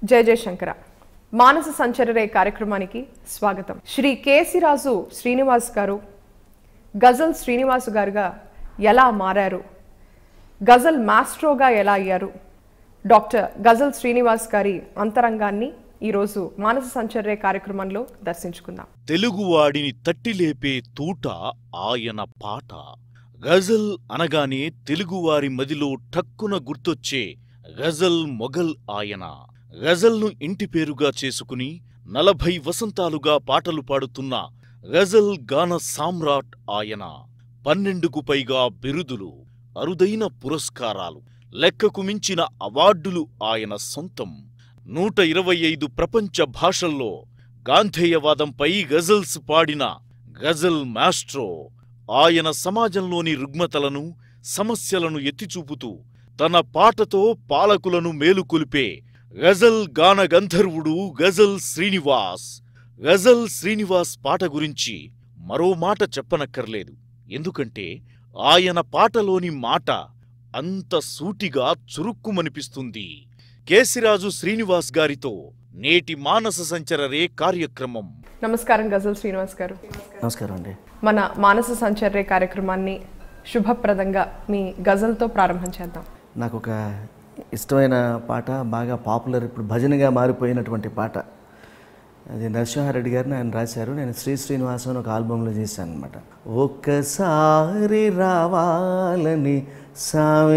జయ జయ శంకర మానస సంచరరే కార్యక్రమానికి స్వాగతం. శ్రీ కేసిరాజు శ్రీనివాస్ గారు గజల్ శ్రీనివాస్ గారుగా ఎలా మారారు, గజల్ మాస్ట్రోగా ఎలా అయ్యారు, డాక్టర్ గజల్ శ్రీనివాస్ గారి అంతరంగాన్ని ఈరోజు మానస సంచరరే కార్యక్రమంలో దర్శించుకుందాం. తెలుగువాడిని తట్టిలేపే తూట ఆయన పాట. గజల్ అనగానే తెలుగువారి మదిలో ఠక్కున గుర్తొచ్చే గజల్ మొఘల్ ఆయన. గజల్ను ఇంటి పేరుగా చేసుకుని 40 వసంతాలుగా పాటలు పాడుతున్న గజల్ గాన సామ్రాట్ ఆయన. 12కు పైగా బిరుదులు, అరుదైన పురస్కారాలు, లెక్కకు మించిన అవార్డులు ఆయన సొంతం. 125 ప్రపంచ భాషల్లో గాంధేయవాదంపై గజల్స్ పాడిన గజల్ మాస్ట్రో. ఆయన సమాజంలోని రుగ్మతలను, సమస్యలను ఎత్తిచూపుతూ తన పాటతో పాలకులను మేలుకొలిపే గజల్ గాన గంధర్వుడు గజల్ శ్రీనివాస్. గజల్ శ్రీనివాస్ పాట గురించి మరో మాట చెప్పనక్కర్లేదు. ఎందుకంటే ఆయన పాటలోని మాట అంత సూటిగా చురుక్కుమనిపిస్తుంది. కేసిరాజు శ్రీనివాస్ గారితో నేటి మానస సంచరరే కార్యక్రమం. నమస్కారం గజల్ శ్రీనివాస్ గారు. నమస్కారం అండి. మన మానస సంచరరే కార్యక్రమాన్ని శుభప్రదంగా మీ గజల్తో ప్రారంభం చేద్దాం. నాకు ఒక ఇష్టమైన పాట, బాగా పాపులర్, ఇప్పుడు భజనగా మారిపోయినటువంటి పాట. అది నరసింహారెడ్డి గారిని ఆయన రాశారు. నేను శ్రీనివాసం అని ఒక ఆల్బంలో చేశాను అనమాట. ఒక్కసారి రావాలని సామే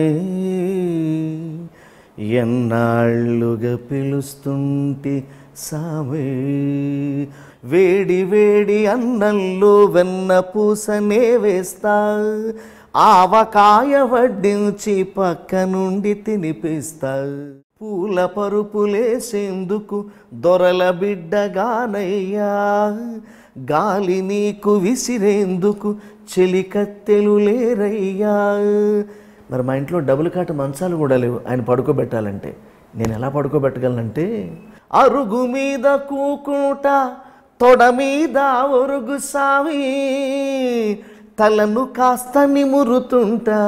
ఎన్నాళ్ళుగా పిలుస్తుంటి సామే, వేడి వేడి అన్నంలో వెన్న పూసనే వేస్తా, ఆవకాయ వడ్డించి పక్క నుండి తినిపిస్తా, పూల పరుపులేసేందుకు దొరల బిడ్డగానయ్యా, గాలి నీకు విసిరేందుకు చెలికత్తెలు లేరయ్యా. మరి మా ఇంట్లో డబుల్ కాటు మంచాలు కూడా లేవు ఆయన పడుకోబెట్టాలంటే. నేను ఎలా పడుకోబెట్టగలనంటే, అరుగు మీద కూకుంటా తొడ మీద ఒరుగు సామి, తలను కాస్త నిమురుతుంటా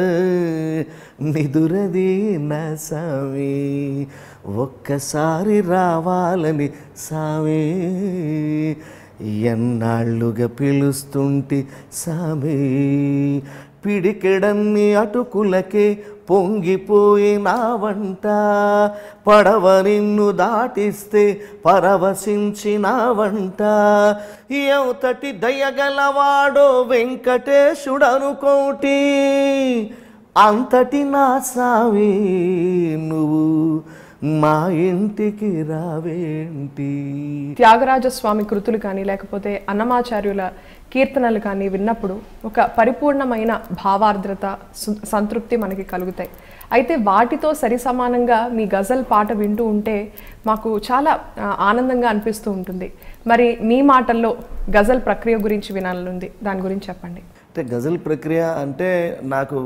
నిదురది నా సామి, ఒక్కసారి రావాలని సామి ఎన్నాళ్ళుగా పిలుస్తుంటి సామి, పిడికెడన్ని అటుకులకే పొంగిపోయినావంట, పడవ నిన్ను దాటిస్తే పరవశించినావంట, ఎంతటి దయగలవాడో వెంకటేశుడనుకోటి, అంతటి నా సామి నువ్వు మా ఇంటికి రావేంటి. త్యాగరాజ స్వామి కృతులు కానీ లేకపోతే అన్నమాచార్యుల కీర్తనలు కానీ విన్నప్పుడు ఒక పరిపూర్ణమైన భావార్ద్రత, సంతృప్తి మనకి కలుగుతాయి. అయితే వాటితో సరిసమానంగా మీ గజల్ పాట వింటూ ఉంటే మాకు చాలా ఆనందంగా అనిపిస్తూ ఉంటుంది. మరి మీ మాటల్లో గజల్ ప్రక్రియ గురించి వినాలనుంది, దాని గురించి చెప్పండి. అంటే గజల్ ప్రక్రియ అంటే నాకు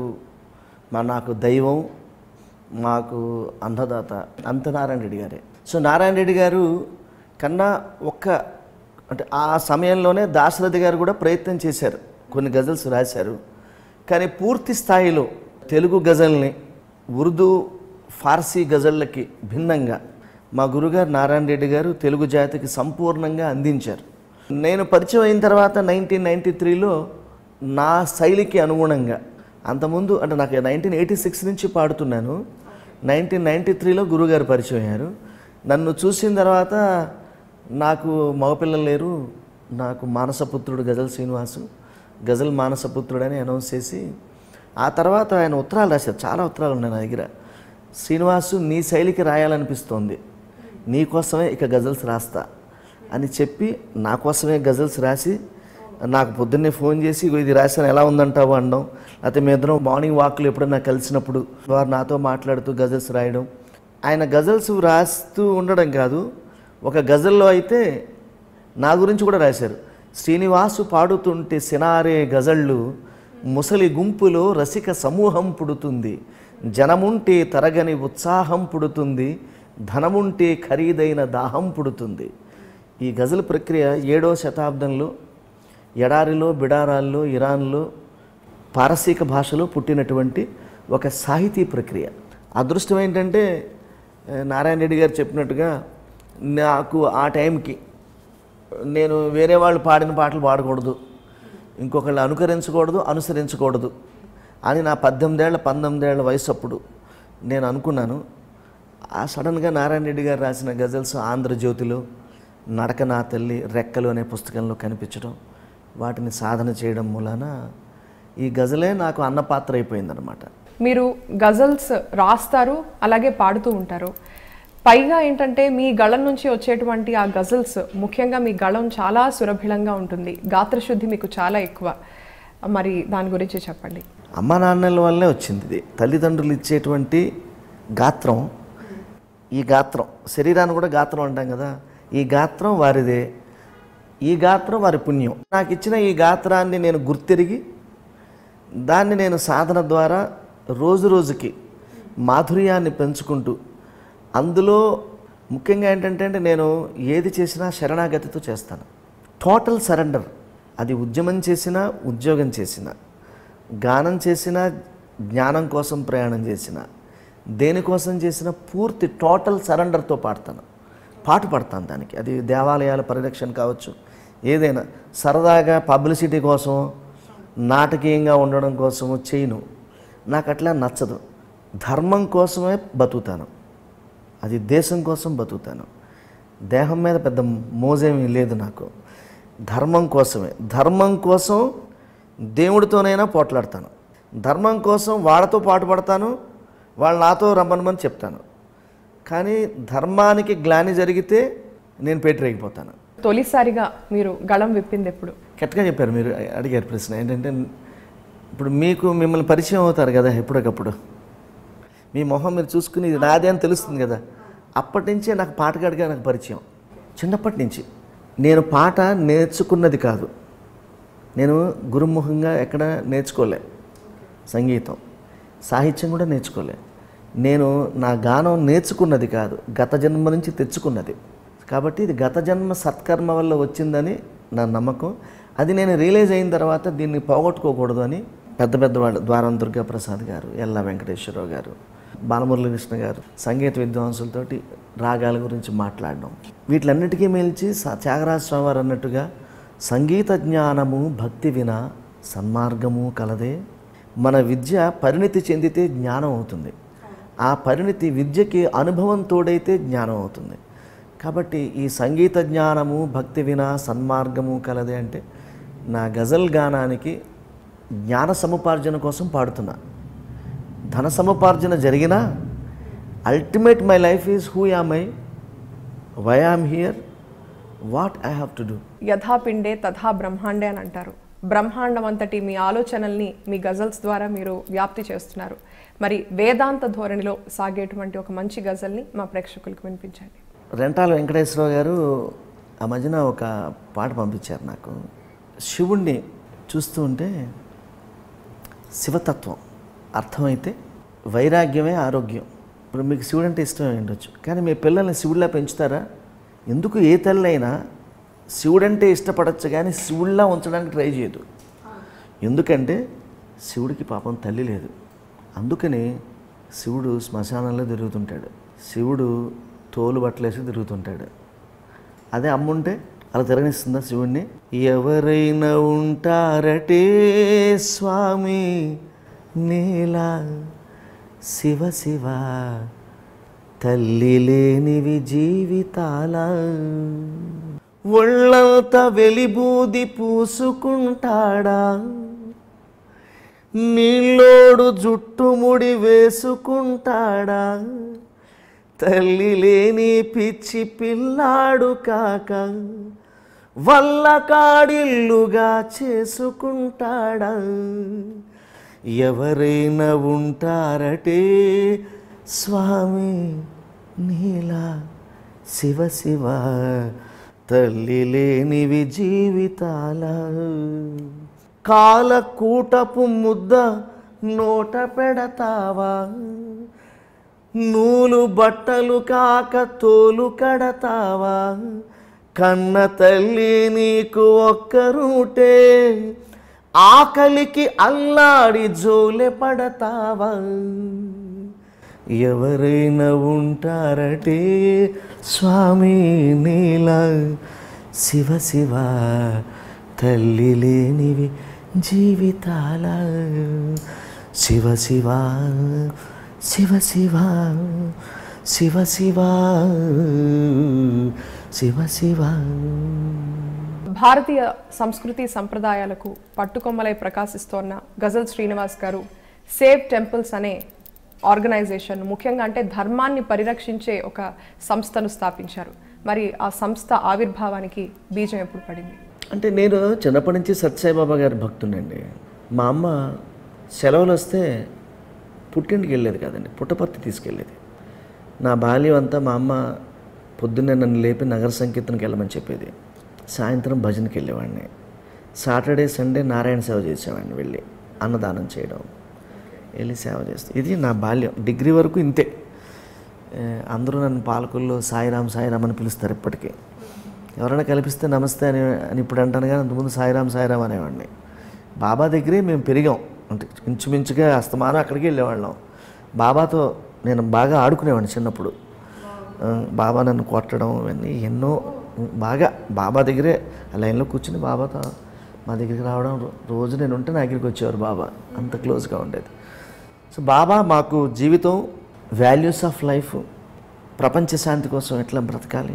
దైవం, మాకు అన్నదాత అంత నారాయణ రెడ్డి గారే. సో నారాయణ రెడ్డి గారు కన్నా అంటే ఆ సమయంలోనే దాశరథి గారు కూడా ప్రయత్నం చేశారు, కొన్ని గజల్స్ రాశారు. కానీ పూర్తి స్థాయిలో తెలుగు గజల్ని ఉర్దూ, ఫార్సీ గజళ్ళకి భిన్నంగా మా గురుగారు నారాయణ రెడ్డి గారు తెలుగు జాతికి సంపూర్ణంగా అందించారు. నేను పరిచయం అయిన తర్వాత 1993లో నా శైలికి అనుగుణంగా, అంతకుముందు అంటే నాకు 1986 నుంచి పాడుతున్నాను, 1993లో గురుగారు పరిచయం అయ్యారు. నన్ను చూసిన తర్వాత నాకు మగపిల్లలు లేరు, నాకు మానసపుత్రుడు గజల్ శ్రీనివాసు, గజల్ మానసపుత్రుడని అనౌన్స్ చేసి, ఆ తర్వాత ఆయన ఉత్తరాలు రాశారు. చాలా ఉత్తరాలు ఉన్నాయి నా దగ్గర. శ్రీనివాసు, నీ శైలికి రాయాలనిపిస్తోంది, నీకోసమే ఇక గజల్స్ రాస్తా అని చెప్పి నా కోసమే గజల్స్ రాసి నాకు పొద్దున్నే ఫోన్ చేసి ఇది రాశాను ఎలా ఉందంటావు అనడం, లేకపోతే మీ ఇద్దరం మార్నింగ్ వాక్లు ఎప్పుడన్నా కలిసినప్పుడు వారు నాతో మాట్లాడుతూ గజల్స్ రాయడం. ఆయన గజల్స్ రాస్తూ ఉండడం కాదు, ఒక గజల్లో అయితే నా గురించి కూడా రాశారు. శ్రీనివాసు పాడుతుంటే సినారే గజళ్ళు, ముసలి గుంపులో రసిక సమూహం పుడుతుంది, జనముంటే తరగని ఉత్సాహం పుడుతుంది, ధనముంటే ఖరీదైన దాహం పుడుతుంది. ఈ గజల్ ప్రక్రియ 7వ శతాబ్దంలో ఎడారిలో, బిడారాల్లో, ఇరాన్లో, పారసీక భాషలో పుట్టినటువంటి ఒక సాహితీ ప్రక్రియ. అదృష్టం ఏంటంటే నారాయణ రెడ్డి గారు చెప్పినట్టుగా నాకు ఆ టైంకి నేను వేరే వాళ్ళు పాడిన పాటలు పాడకూడదు, ఇంకొకళ్ళు అనుసరించకూడదు అని నా 19 వయసు అప్పుడు నేను అనుకున్నాను. ఆ సడన్గా నారాయణ రెడ్డి గారు రాసిన గజల్స్ ఆంధ్రజ్యోతిలో, నడక నా తల్లి, రెక్కలు అనే పుస్తకంలో కనిపించడం, వాటిని సాధన చేయడం మూలాన ఈ గజలే నాకు అన్నపాత్ర అయిపోయిందనమాట. మీరు గజల్స్ రాస్తారు, అలాగే పాడుతూ ఉంటారు. పైగా ఏంటంటే మీ గళం నుంచి వచ్చేటువంటి ఆ గజల్స్, ముఖ్యంగా మీ గళం చాలా సురభిలంగా ఉంటుంది, గాత్రశుద్ధి మీకు చాలా ఎక్కువ. మరి దాని గురించి చెప్పండి. అమ్మా నాన్నల వల్లే వచ్చింది ఇది. తల్లిదండ్రులు ఇచ్చేటువంటి గాత్రం, ఈ గాత్రం, శరీరాన్ని కూడా గాత్రం అంటాం కదా, ఈ గాత్రం వారిదే, ఈ గాత్రం వారి పుణ్యం. నాకు ఇచ్చిన ఈ గాత్రాన్ని నేను గుర్తిరిగి దాన్ని నేను సాధన ద్వారా రోజు రోజుకి మాధుర్యాన్ని పెంచుకుంటూ, అందులో ముఖ్యంగా ఏంటంటే నేను ఏది చేసినా శరణాగతితో చేస్తాను. Total surrender. అది ఉద్యమం చేసినా, ఉద్యోగం చేసినా, గానం చేసినా, జ్ఞానం కోసం ప్రయాణం చేసినా, దేనికోసం చేసినా పూర్తి టోటల్ సరెండర్తో పాట పడతాను దానికి. అది దేవాలయాల పరిరక్షణ కావచ్చు, ఏదైనా సరదాగా పబ్లిసిటీ కోసం, నాటకీయంగా ఉండడం కోసము చేయను. నాకు అట్లా నచ్చదు. ధర్మం కోసమే బతుకుతాను, అది దేశం కోసం బతుకుతాను. దేహం మీద పెద్ద మోజేమీ లేదు నాకు. ధర్మం కోసమే, ధర్మం కోసం దేవుడితోనైనా పోట్లాడతాను, ధర్మం కోసం వాళ్ళతో పాటు పడతాను, వాళ్ళు నాతో రమ్మనమని చెప్తాను. కానీ ధర్మానికి గ్లాని జరిగితే నేను పెట్టరేగిపోతాను. తొలిసారిగా మీరు గళం విప్పింది ఎప్పుడు? కరెక్ట్గా చెప్పారు మీరు అడిగారు ప్రశ్న. ఏంటంటే ఇప్పుడు మిమ్మల్ని పరిచయం అవుతారు కదా ఎప్పటికప్పుడు, మీ మొహం మీరు చూసుకుని ఇది నాదే అని తెలుస్తుంది కదా. అప్పటి నుంచే నాకు పాటగాడిగా నాకు పరిచయం. చిన్నప్పటి నుంచి నేను పాట నేర్చుకున్నది కాదు, నేను గురుముఖంగా ఎక్కడ నేర్చుకోలే, సంగీతం సాహిత్యం కూడా నేర్చుకోలే. నేను నా గానం నేర్చుకున్నది కాదు, గత జన్మ నుంచి తెచ్చుకున్నది. కాబట్టి ఇది గత జన్మ సత్కర్మ వల్ల వచ్చిందని నా నమ్మకం. అది నేను రియలైజ్ అయిన తర్వాత దీన్ని పోగొట్టుకోకూడదు అని పెద్ద వాళ్ళు ద్వారం దుర్గా ప్రసాద్ గారు, ఎల్లా వెంకటేశ్వరరావు గారు, బాలమురళీకృష్ణ గారు, సంగీత విద్వాంసులతోటి రాగాల గురించి మాట్లాడడం, వీటిలన్నిటికీ మేల్చి త్యాగరాజ స్వామి వారు అన్నట్టుగా సంగీత జ్ఞానము భక్తి వినా సన్మార్గము కలదే. మన విద్య పరిణితి చెందితే జ్ఞానం అవుతుంది, ఆ పరిణితి విద్యకి అనుభవం తోడైతే జ్ఞానం అవుతుంది. కాబట్టి ఈ సంగీత జ్ఞానము భక్తి వినా సన్మార్గము కలదే అంటే నా గజల్ గానానికి జ్ఞాన సముపార్జన కోసం పాడుతున్నా. ధన సముపార్జన జరిగినా ultimate my life is who am I, why I'm here, what I have to do. యథా పిండే తథా బ్రహ్మాండే అని అంటారు. బ్రహ్మాండం అంతటి మీ ఆలోచనల్ని మీ గజల్స్ ద్వారా మీరు వ్యాప్తి చేస్తున్నారు. మరి వేదాంత ధోరణిలో సాగేటువంటి ఒక మంచి గజల్ని మా ప్రేక్షకులకు వినిపించండి. రెంటాల వెంకటేశ్వరరావు గారు ఆ మధ్యన ఒక పాట పంపించారు నాకు. శివుణ్ణి చూస్తూ ఉంటే శివతత్వం అర్థమైతే వైరాగ్యమే ఆరోగ్యం. ఇప్పుడు మీకు శివుడు అంటే ఇష్టమే ఉండొచ్చు, కానీ మీ పిల్లల్ని శివుడిలా పెంచుతారా? ఎందుకు ఏ తల్లైనా శివుడంటే ఇష్టపడచ్చు కానీ శివుడిలా ఉంచడానికి ట్రై చేయదు. ఎందుకంటే శివుడికి పాపం తల్లి లేదు, అందుకని శివుడు శ్మశానంలో తిరుగుతుంటాడు, శివుడు తోలు బట్టలేసి తిరుగుతుంటాడు. అదే అమ్ముంటే అలా తిరగనిస్తుందా శివుణ్ణి? ఎవరైనా ఉంటారటే స్వామి నీలా శివ శివ, తల్లి లేనివి జీవితాల, ఒళ్ళంతా వెలిబూది పూసుకుంటాడా, నీళ్ళోడు జుట్టుముడి వేసుకుంటాడా, తల్లి లేని పిచ్చి పిల్లాడు కాక వల్ల కాడిల్లుగా చేసుకుంటాడా. ఎవరైనా ఉంటారటే స్వామి నీలా శివ శివ, తల్లి లేనివి జీవితాల, కాలకూటపు ముద్ద నోట పెడతావా, నూలు బట్టలు కాక తోలు కడతావా, కన్న తల్లి నీకు ఒక్కరుంటే ఆకలికి అల్లాడి జోలె పడతావా. ఎవరైనా ఉంటారటే స్వామి నీలా, శివ శివ తల్లి లేనివి జీవితాల, శివ శివ శివ శివ శివ శివ శివ శివ. భారతీయ సంస్కృతి సంప్రదాయాలకు పట్టుకొమ్మలై ప్రకాశిస్తోన్న గజల్ శ్రీనివాస్ గారు సేవ్ టెంపుల్స్ అనే ఆర్గనైజేషన్, ముఖ్యంగా అంటే ధర్మాన్ని పరిరక్షించే ఒక సంస్థను స్థాపించారు. మరి ఆ సంస్థ ఆవిర్భావానికి బీజం ఎప్పుడు పడింది? అంటే నేను చిన్నప్పటి నుంచి సత్యసాయిబాబా గారి భక్తునండి. మా అమ్మ సెలవులు వస్తే పుట్టింటికి వెళ్ళేది కాదండి, పుట్టపర్తి తీసుకెళ్ళేది. నా బాల్యం అంతా మా అమ్మ పొద్దున్నే నన్ను లేపి నగర సంకీర్తనకి వెళ్ళమని చెప్పేది. సాయంత్రం భజనకి వెళ్ళేవాడిని. సాటర్డే సండే నారాయణ సేవ చేసేవాడిని, వెళ్ళి అన్నదానం చేయడం, వెళ్ళి సేవ చేస్తాం. ఇది నా బాల్యం. డిగ్రీ వరకు ఇంతే. అందరూ నన్ను పాలకుల్లో సాయిరామ్ సాయిరామ్ అని పిలుస్తారు ఇప్పటికీ. ఎవరైనా కల్పిస్తే నమస్తే అని ఇప్పుడు అంటాను, కానీ అంతకుముందు సాయిరామ్ సాయిరామ్ అనేవాడిని. బాబా దగ్గరే మేము పెరిగాం. అంటే ఇంచుమించుగా అస్తమానం అక్కడికి వెళ్ళేవాళ్ళం. బాబాతో నేను బాగా ఆడుకునేవాడిని చిన్నప్పుడు. బాబా నన్ను కొట్టడం ఇవన్నీ ఎన్నో, బాగా బాబా దగ్గరే లైన్లో కూర్చుని బాబాతో మా దగ్గరికి రావడం. రోజు నేను ఉంటే నా దగ్గరికి వచ్చేవారు బాబా, అంత క్లోజ్గా ఉండేది. సో బాబా మాకు జీవితం, వాల్యూస్ ఆఫ్ లైఫ్, ప్రపంచ శాంతి కోసం ఎట్లా బ్రతకాలి,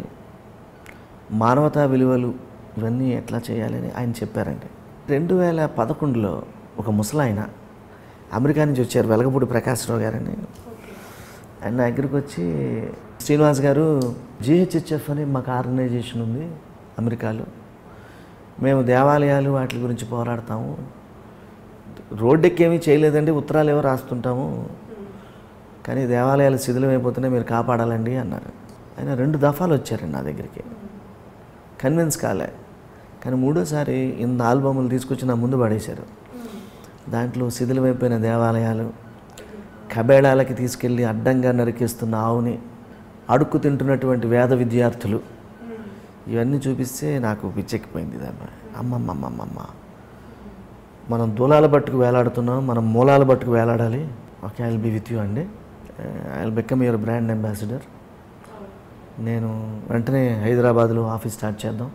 మానవతా విలువలు ఇవన్నీ ఎట్లా చేయాలని ఆయన చెప్పారండి. 2011లో ఒక ముసలాయన అమెరికా నుంచి వచ్చారు, వెలగపూడి ప్రకాశ్రావు గారని. ఆయన నా దగ్గరికి వచ్చి, శ్రీనివాస్ గారు GHHF అని మాకు ఆర్గనైజేషన్ ఉంది అమెరికాలో, మేము దేవాలయాలు వాటి గురించి పోరాడతాము, రోడ్డెక్కేమీ చేయలేదండి, ఉత్తరాలు ఏవో రాస్తుంటాము, కానీ దేవాలయాలు శిథిలమైపోతున్నాయి, మీరు కాపాడాలండి అన్నారు. ఆయన 2 దఫాలు వచ్చారండి నా దగ్గరికి, కన్విన్స్ కాలే. కానీ 3వసారి ఇంత ఆల్బములు తీసుకొచ్చి నా ముందు పడేశారు. దాంట్లో శిథిలమైపోయిన దేవాలయాలు, కబేళాలకి తీసుకెళ్ళి అడ్డంగా నరికేస్తున్న ఆవుని, అడుక్కు తింటున్నటువంటి వేద విద్యార్థులు, ఇవన్నీ చూపిస్తే నాకు పిచ్చెక్కిపోయింది. అమ్మమ్మమ్మమ్మ, మనం దూలాల బట్టుకు వేలాడుతున్నాం, మనం మూలాల బట్టుకు వేలాడాలి. Okay, I will be with you అండి, I will become your brand ambassador. నేను వెంటనే హైదరాబాద్లో ఆఫీస్ స్టార్ట్ చేద్దాం,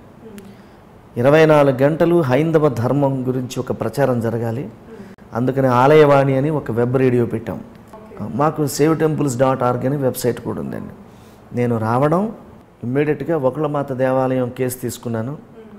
24 గంటలు హైందవ ధర్మం గురించి ఒక ప్రచారం జరగాలి, అందుకని ఆలయవాణి అని ఒక వెబ్ రేడియో పెట్టాం. మాకు savtemples.org అని వెబ్సైట్ కూడా ఉందండి. నేను రావడం, ఇమ్మీడియట్గా ఒకళ్ళమాత దేవాలయం కేసు తీసుకున్నాను,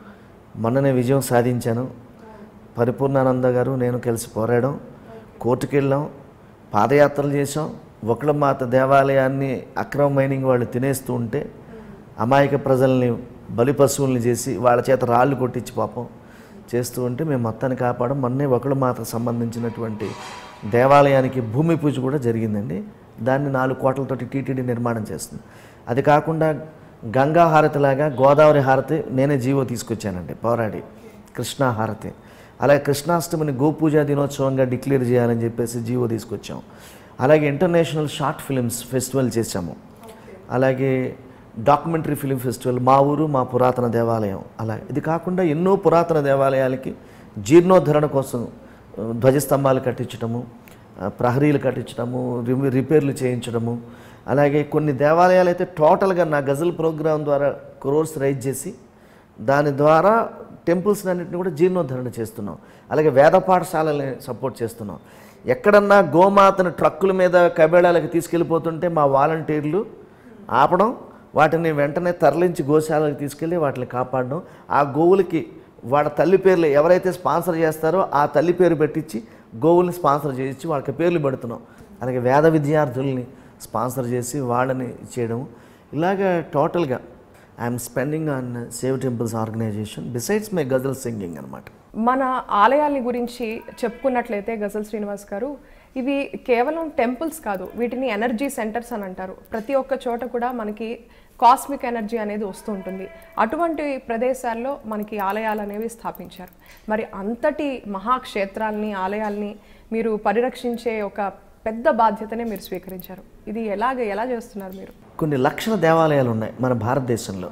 మొన్ననే విజయం సాధించాను. పరిపూర్ణానంద గారు నేను కలిసి పోరాడాం, కోర్టుకు వెళ్ళాం, పాదయాత్రలు చేసాం. ఒకళ్ళమాత దేవాలయాన్ని అక్రమ మైనింగ్ వాళ్ళు తినేస్తూ ఉంటే అమాయక ప్రజల్ని బలి పశువుల్ని చేసి వాళ్ళ చేత రాళ్ళు కొట్టించి పాపం చేస్తూ ఉంటే మేము మొత్తాన్ని కాపాడం. మొన్నే ఒకళ్ళమాతకు సంబంధించినటువంటి దేవాలయానికి భూమి పూజ కూడా జరిగిందండి. దాన్ని 4 కోట్లతోటి టీటీడీ నిర్మాణం చేస్తుంది. అది కాకుండా గంగా హారతిలాగా గోదావరి హారతి నేనే జీవో తీసుకొచ్చానండి పోరాడి, కృష్ణా హారతి. అలాగే కృష్ణాష్టమిని గోపూజా దినోత్సవంగా డిక్లేర్ చేయాలని చెప్పేసి జీవో తీసుకొచ్చాం. అలాగే ఇంటర్నేషనల్ షార్ట్ ఫిల్మ్స్ ఫెస్టివల్ చేశాము. అలాగే డాక్యుమెంటరీ ఫిలిం ఫెస్టివల్, మా ఊరు మా పురాతన దేవాలయం. అలా ఇది కాకుండా ఎన్నో పురాతన దేవాలయాలకి జీర్ణోద్ధరణ కోసం ధ్వజస్తంభాలు కట్టించడము, ప్రహరీలు కట్టించడము, రిపేర్లు చేయించడము. అలాగే కొన్ని దేవాలయాలు అయితే టోటల్గా నా గజల్ ప్రోగ్రాం ద్వారా క్రోర్స్ రైజ్ చేసి దాని ద్వారా టెంపుల్స్ అన్నింటినీ కూడా జీర్ణోద్ధరణ చేస్తున్నాం. అలాగే వేద పాఠశాలని సపోర్ట్ చేస్తున్నాం. ఎక్కడన్నా గోమాతను ట్రక్కుల మీద కబేళాలకు తీసుకెళ్ళిపోతుంటే మా వాలంటీర్లు ఆపడం, వాటిని వెంటనే తరలించి గోశాలకు తీసుకెళ్ళి వాటిని కాపాడడం. ఆ గోవులకి వాళ్ళ తల్లి పేర్లు ఎవరైతే స్పాన్సర్ చేస్తారో ఆ తల్లి పేరు పెట్టించి గోవుల్ని స్పాన్సర్ చేయించి వాళ్ళకి పేర్లు పెడుతున్నాం. అలాగే వేద విద్యార్థుల్ని స్పాన్సర్ చేసి వాళ్ళని చేయడం. ఇలాగా టోటల్గా I'm spending on save temples organization besides my ghazal singing అనమాట. మన ఆలయాల గురించి చెప్పుకున్నట్లయితే గజల్ శ్రీనివాస్ గారు, ఇవి కేవలం టెంపుల్స్ కాదు, వీటిని ఎనర్జీ సెంటర్స్ అని అంటారు. ప్రతి ఒక్క చోట కూడా మనకి కాస్మిక్ ఎనర్జీ అనేది వస్తూ ఉంటుంది. అటువంటి ప్రదేశాల్లో మనకి ఆలయాలు అనేవి స్థాపించారు. మరి అంతటి మహాక్షేత్రాలని, ఆలయాల్ని మీరు పరిరక్షించే ఒక పెద్ద బాధ్యతనే మీరు స్వీకరించారు. ఇది ఎలా చేస్తున్నారు మీరు? కొన్ని లక్షల దేవాలయాలు ఉన్నాయి మన భారతదేశంలో.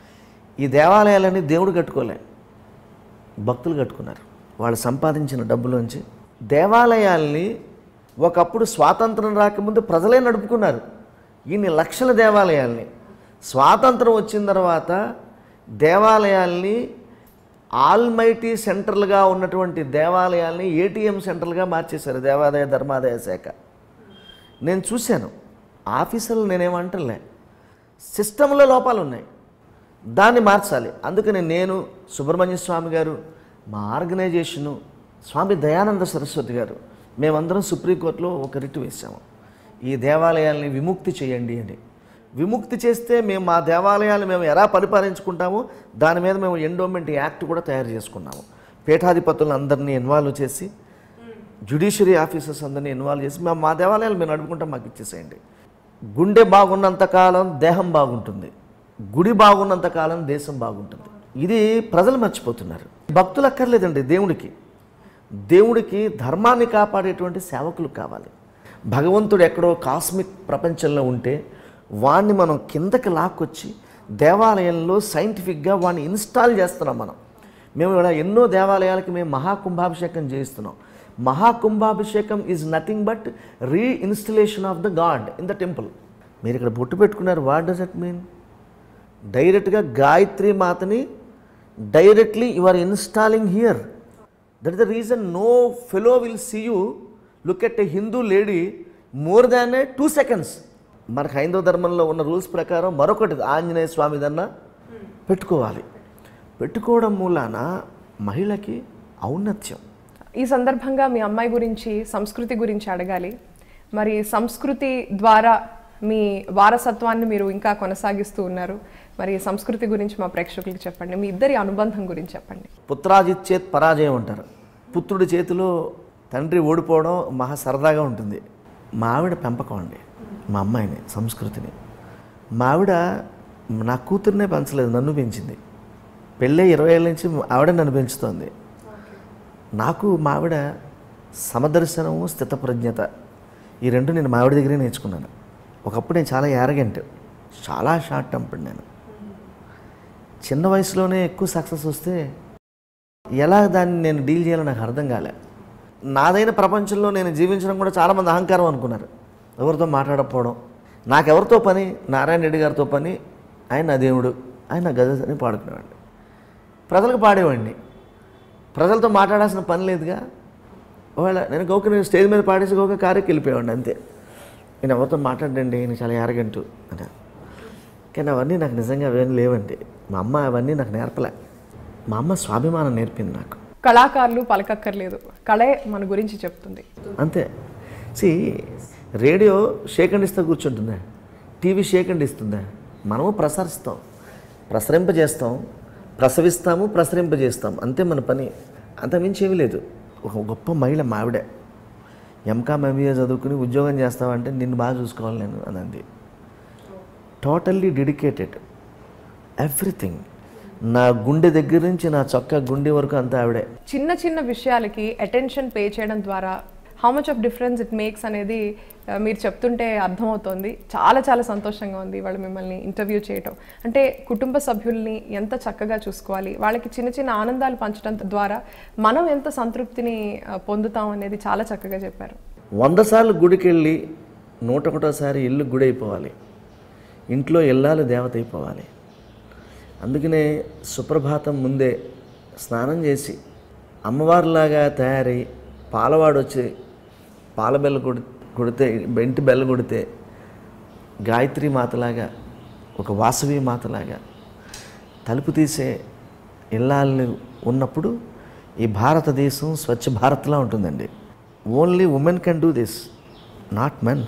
ఈ దేవాలయాలని దేవుడు కట్టుకోలే, భక్తులు కట్టుకున్నారు. వాళ్ళు సంపాదించిన డబ్బులోంచి దేవాలయాల్ని ఒకప్పుడు స్వాతంత్రం రాకముందు ప్రజలే నడుపుకున్నారు ఇన్ని లక్షల దేవాలయాల్ని. స్వాతంత్రం వచ్చిన తర్వాత దేవాలయాల్ని ఆల్మైటీ సెంటర్లుగా ఉన్నటువంటి దేవాలయాల్ని ఏటీఎం సెంటర్లుగా మార్చేశారు దేవాదాయ ధర్మాదాయ శాఖ. నేను చూశాను. ఆఫీసర్లు నేనేమంటలే, సిస్టంలో లోపాలు ఉన్నాయి, దాన్ని మార్చాలి. అందుకని నేను, సుబ్రహ్మణ్య స్వామి గారు, మా ఆర్గనైజేషను, స్వామి దయానంద సరస్వతి గారు, మేమందరం సుప్రీంకోర్టులో ఒక రిట్ వేసాము, ఈ దేవాలయాల్ని విముక్తి చేయండి అని. విముక్తి చేస్తే మేము మా దేవాలయాలు మేము ఎలా పరిపాలించుకుంటామో దాని మీద మేము ఎండోమెంట్ యాక్ట్ కూడా తయారు చేసుకున్నాము. పీఠాధిపతులను అందరినీ ఇన్వాల్వ్ చేసి, జ్యుడిషియరీ ఆఫీసర్స్ అందరినీ ఇన్వాల్వ్ చేసి మేము మా దేవాలయాలు మేము నడుపుకుంటాం, మాకు ఇచ్చేసేయండి. గుండె బాగున్నంతకాలం దేహం బాగుంటుంది, గుడి బాగున్నంతకాలం దేశం బాగుంటుంది. ఇది ప్రజలు మర్చిపోతున్నారు. భక్తులు అక్కర్లేదండి, దేవుడికి ధర్మాన్ని కాపాడేటువంటి సేవకులు కావాలి. భగవంతుడు ఎక్కడో కాస్మిక్ ప్రపంచంలో ఉంటే వాణ్ణి మనం కిందకి లాక్కొచ్చి దేవాలయంలో సైంటిఫిక్గా వాడిని ఇన్స్టాల్ చేస్తున్నాం. మేము ఇలా ఎన్నో దేవాలయాలకి మేము మహాకుంభాభిషేకం చేయిస్తున్నాం. మహాకుంభాభిషేకం is nothing but reinstallation of the god in the temple. మీరు ఇక్కడ బొట్టు పెట్టుకున్నారు, వాట్ డస్ ఇట్ మీన్? డైరెక్ట్గా గాయత్రి మాతని directly you are installing here. That is the reason no fellow will see you look at a Hindu lady more than 2 seconds. మనకు హైందవ ధర్మంలో ఉన్న రూల్స్ ప్రకారం మరొకటి ఆంజనేయ స్వామిదన్నా పెట్టుకోవాలి. పెట్టుకోవడం మూలాన మహిళకి ఔన్నత్యం. ఈ సందర్భంగా మీ అమ్మాయి గురించి, సంస్కృతి గురించి అడగాలి. మరి సంస్కృతి ద్వారా మీ వారసత్వాన్ని మీరు ఇంకా కొనసాగిస్తూ ఉన్నారు. మరి సంస్కృతి గురించి మా ప్రేక్షకులకు చెప్పండి, మీ ఇద్దరి అనుబంధం గురించి చెప్పండి. పుత్రాజిచ్చేత్ పరాజయం అంటారు. పుత్రుడి చేతిలో తండ్రి ఓడిపోవడం మహా సరదాగా ఉంటుంది. మా ఆవిడ పెంపకం అండి, మా అమ్మాయిని, సంస్కృతిని. మా ఆవిడ నా కూతుర్నే పెంచలేదు, నన్ను పెంచింది. పెళ్ళే 20 ఏళ్ళ నుంచి ఆవిడ నన్ను పెంచుతోంది. నాకు మా ఆవిడ సమదర్శనము, స్థితప్రజ్ఞత, ఈ రెండు నేను మా ఆవిడ దగ్గరే నేర్చుకున్నాను. ఒకప్పుడు నేను చాలా యారగెంట్, చాలా షార్ట్ టెంపర్డ్. నేను చిన్న వయసులోనే ఎక్కువ సక్సెస్ వస్తే ఎలా దాన్ని నేను డీల్ చేయాలో నాకు అర్థం కాలే. నాదైన ప్రపంచంలో నేను జీవించడం కూడా చాలామంది అహంకారం అనుకున్నారు. ఎవరితో మాట్లాడకపోవడం, నాకెవరితో పని, నారాయణ రెడ్డి గారితో పని, ఆయన నా దేవుడు, ఆయన నా గజ అని పాడుకునేవాడిని, ప్రజలకు పాడేవాడిని. ప్రజలతో మాట్లాడాల్సిన పని లేదుగా. ఒకవేళ నేను నేను స్టేజ్ మీద పాడేసి కారుకి వెళ్ళిపోయేవాడిని అంతే. నేను ఎవరితో మాట్లాడండి, నేను చాలా యారగంటు అని. కానీ అవన్నీ నాకు నిజంగా అవన్నీ లేవండి. మా అమ్మ అవన్నీ నాకు నేర్పలే. మా అమ్మ స్వాభిమానం నేర్పింది నాకు. కళాకారులు పలకక్కర్లేదు, కళే మన గురించి చెప్తుంది అంతే. రేడియో షేకండ్ ఇస్తే కూర్చుంటుందా, టీవీ షేకండ్ ఇస్తుందా? మనము ప్రసరిస్తాం, ప్రసరింపజేస్తాం, ప్రసవిస్తాము, ప్రసరింపజేస్తాం, అంతే మన పని. అంతమించి ఏమీ లేదు. ఒక గొప్ప మహిళ మావిడే. ఎంకామ్ ఎంబీఏ చదువుకుని ఉద్యోగం చేస్తామంటే నిన్ను బాగా చూసుకోవాలి నేను అని అంది. Totally dedicated, everything. నా గుండె దగ్గర నుంచి నా చొక్కా గుండె వరకు అంతా ఆవిడే. చిన్న చిన్న విషయాలకి అటెన్షన్ పే చేయడం ద్వారా how much of difference it makes అనేది మీరు చెప్తుంటే అర్థమవుతోంది. చాలా చాలా సంతోషంగా ఉంది వాళ్ళు మిమ్మల్ని ఇంటర్వ్యూ చేయటం. అంటే కుటుంబ సభ్యుల్ని ఎంత చక్కగా చూసుకోవాలి, వాళ్ళకి చిన్న చిన్న ఆనందాలు పంచడం ద్వారా మనం ఎంత సంతృప్తిని పొందుతాం అనేది చాలా చక్కగా చెప్పారు. 100 సార్లు గుడికి వెళ్ళి 101సారి ఇల్లు గుడి అయిపోవాలి, ఇంట్లో ఇల్లాలు దేవత అయిపోవాలి. అందుకనే సుప్రభాతం ముందే స్నానం చేసి అమ్మవారిలాగా తయారై పాలవాడు వచ్చి పాలబెల్ల కొడితే, ఇంటి బెల్ల కొడితే గాయత్రి మాతలాగా, ఒక వాసవి మాతలాగా తలుపు తీసే ఇల్లాలు ఉన్నప్పుడు ఈ భారతదేశం స్వచ్ఛ భారత్లా ఉంటుందండి. Only women can do this, not men.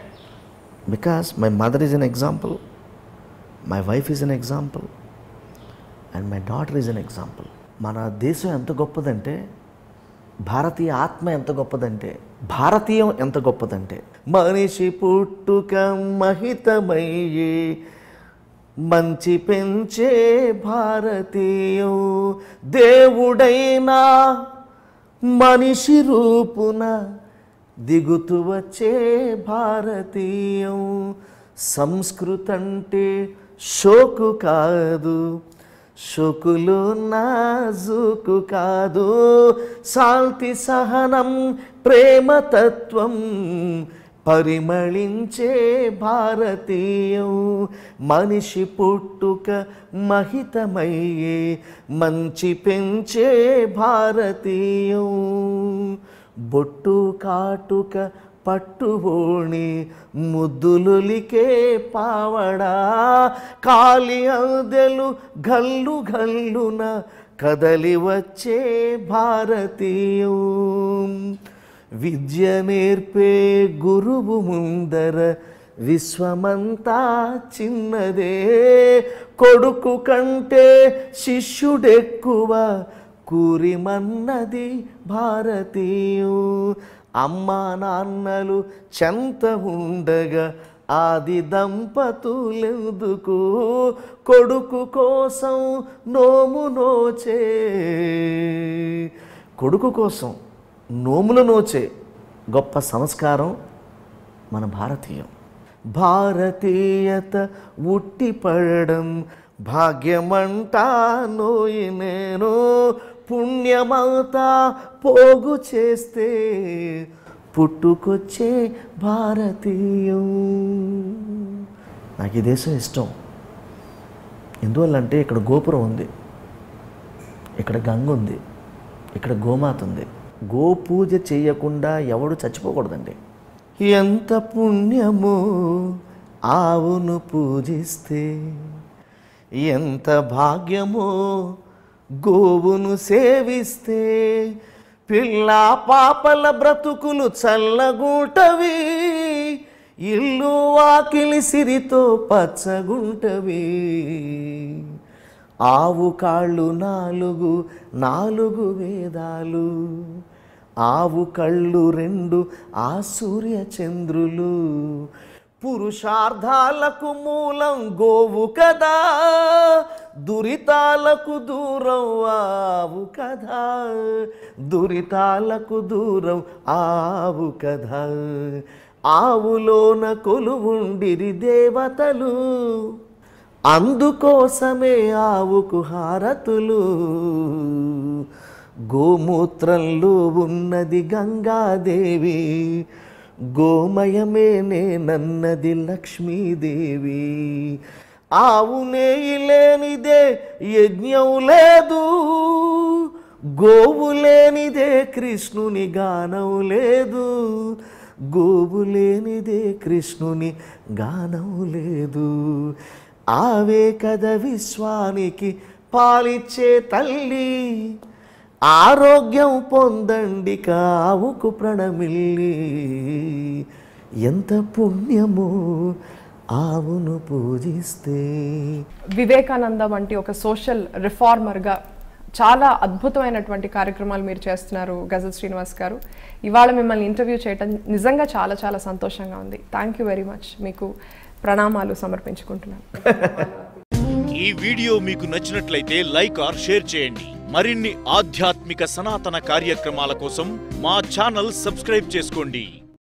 Because my mother is an example, my wife is an example, and my daughter is an example. మన దేశం ఎంత గొప్పదంటే, భారతీయ ఆత్మ ఎంత గొప్పదంటే, భారతీయం ఎంత గొప్పదంటే, మనిషి పుట్టుక మహితమయ్యే మంచి పెంచే భారతీయం, దేవుడైనా మనిషి రూపున దిగుతూ వచ్చే భారతీయం. సంస్కృతంటే షోకు కాదు, శోకులు నాజుకు కాదు, శాంతి సహనం ప్రేమతత్వం పరిమళించే భారతీయం. మనిషి పుట్టుక మహితమయ్యే మంచి పెంచే భారతీయం. బొట్టు కాటుక పట్టుబోణి ముద్దులులికే పావడా, కాలి అందెలు గల్లు గల్లున కదలి వచ్చే భారతీయం. విద్య నేర్పే గురువు ముందర విశ్వమంతా చిన్నదే, కొడుకు కంటే శిష్యుడెక్కువ కూరిమన్నది భారతీయం. అమ్మా నాన్నలు చెంత ఉండగా ఆది దంపతులెందుకు కొడుకు కోసం నోము నోచే, కొడుకు కోసం నోములు నోచే గొప్ప సంస్కారం మన భారతీయం. భారతీయత ఉట్టిపడడం భాగ్యమంటా నోయి నేను, పుణ్యమవుతా పోగు చేస్తే పుట్టుకొచ్చే భారతీయం. నాకు ఈ దేశం ఇష్టం. ఎందువల్లంటే ఇక్కడ గోపురం ఉంది, ఇక్కడ గంగ ఉంది, ఇక్కడ గోమాత ఉంది. గో పూజ చేయకుండా ఎవడు చచ్చిపోకూడదండి. ఎంత పుణ్యమో ఆవును పూజిస్తే, ఎంత భాగ్యమో గోవును సేవిస్తే. పిల్ల పాపల బ్రతుకులు చల్లగుంటవి, ఇల్లు వాకిలి సిరితో పచ్చగుంటవి. ఆవు కాళ్ళు నాలుగు, నాలుగు వేదాలు. ఆవు కళ్ళు రెండు, ఆ సూర్య చంద్రులు. పురుషార్థాలకు మూలం గోవు కదా, దురితాలకు దూరం ఆవు కదా, దురితాలకు దూరం ఆవు కదా. ఆవులోన కొలువుండిరి దేవతలు, అందుకోసమే ఆవుకు హారతులు. గోమూత్రంలో ఉన్నది గంగాదేవి, గోమయమే నేనన్నది లక్ష్మీదేవి. ఆవు నేయి లేనిదే యజ్ఞం లేదు, గోవు లేనిదే కృష్ణుని గానం లేదు, గోవు లేనిదే కృష్ణుని గానం లేదు. ఆవే కదా విశ్వానికి పాలిచ్చే తల్లి, ఆరోగ్యం పొందండి కావుకు ప్రణమిల్లి. ఎంత పుణ్యమో ఆవును పూజిస్తే. వివేకానంద వంటి ఒక సోషల్ రిఫార్మర్గా చాలా అద్భుతమైనటువంటి కార్యక్రమాలు మీరు చేస్తున్నారు గజల్ శ్రీనివాస్ గారు. ఇవాళ మిమ్మల్ని ఇంటర్వ్యూ చేయడం నిజంగా చాలా చాలా సంతోషంగా ఉంది. Thank you very much. మీకు ప్రణామాలు సమర్పించుకుంటున్నాను. ఈ వీడియో మీకు నచ్చినట్లయితే లైక్ ఆర్ షేర్ చేయండి. మరిన్ని ఆధ్యాత్మిక సనాతన కార్యక్రమాల కోసం మా ఛానల్ సబ్స్క్రైబ్ చేసుకోండి.